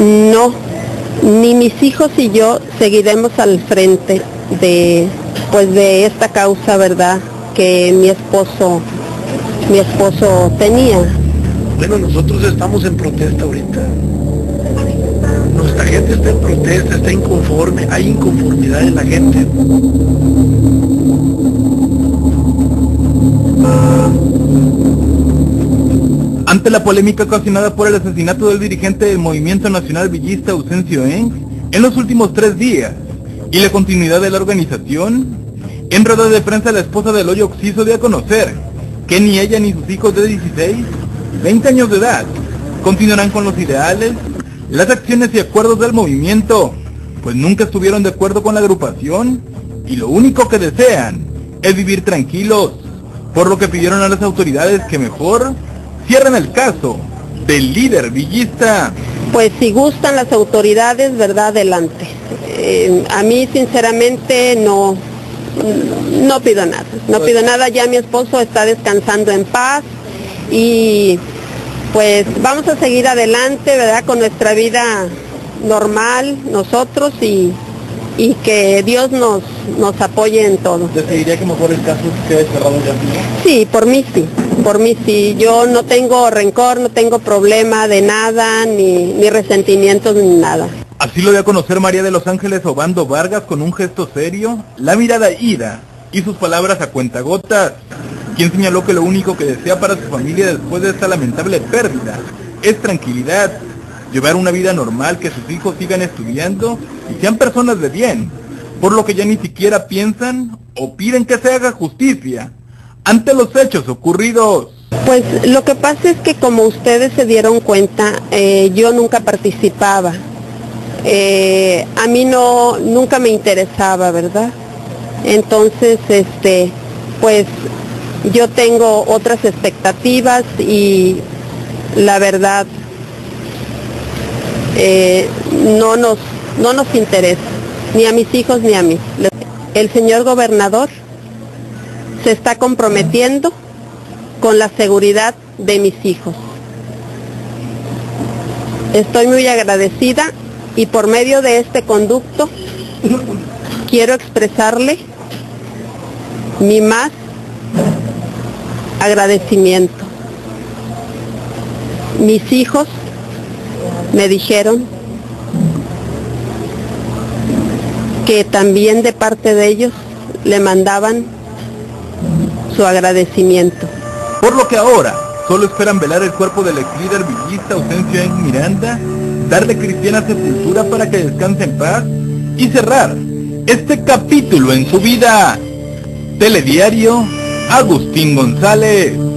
No, ni mis hijos y yo seguiremos al frente de esta causa, ¿verdad?, que mi esposo tenía. Bueno, nosotros estamos en protesta ahorita. Nuestra gente está en protesta, está inconforme, hay inconformidad en la gente. Ante la polémica ocasionada por el asesinato del dirigente del Movimiento Nacional Villista Ausencio Engs en los últimos 3 días y la continuidad de la organización, en rueda de prensa la esposa del Hoyo Oxiso dio a conocer que ni ella ni sus hijos de 16, 20 años de edad continuarán con los ideales, las acciones y acuerdos del movimiento, pues nunca estuvieron de acuerdo con la agrupación y lo único que desean es vivir tranquilos, por lo que pidieron a las autoridades que mejor cierren el caso del líder villista. Pues si gustan las autoridades, ¿verdad?, adelante. A mí sinceramente no pido nada, ya mi esposo está descansando en paz y pues vamos a seguir adelante, ¿verdad?, con nuestra vida normal, nosotros, y que Dios nos apoye en todo. ¿Decidiría que mejor el caso quede cerrado ya? Sí, por mí sí, yo no tengo rencor, no tengo problema de nada, ni resentimientos, ni nada. Así lo dio a conocer María de los Ángeles Obando Vargas con un gesto serio, la mirada ida y sus palabras a cuentagotas, quien señaló que lo único que desea para su familia después de esta lamentable pérdida es tranquilidad, llevar una vida normal, que sus hijos sigan estudiando y sean personas de bien, por lo que ya ni siquiera piensan o piden que se haga justicia ante los hechos ocurridos. Pues lo que pasa es que, como ustedes se dieron cuenta, yo nunca participaba. A mí nunca me interesaba, ¿verdad? Entonces, pues yo tengo otras expectativas y la verdad no nos interesa, ni a mis hijos ni a mí. El señor gobernador se está comprometiendo con la seguridad de mis hijos. Estoy muy agradecida y por medio de este conducto quiero expresarle mi más agradecimiento. Mis hijos me dijeron que también de parte de ellos le mandaban su agradecimiento. Por lo que ahora solo esperan velar el cuerpo del ex líder villista Ausencio Engs Miranda, darle cristiana sepultura para que descanse en paz y cerrar este capítulo en su vida. Telediario, Agustín González.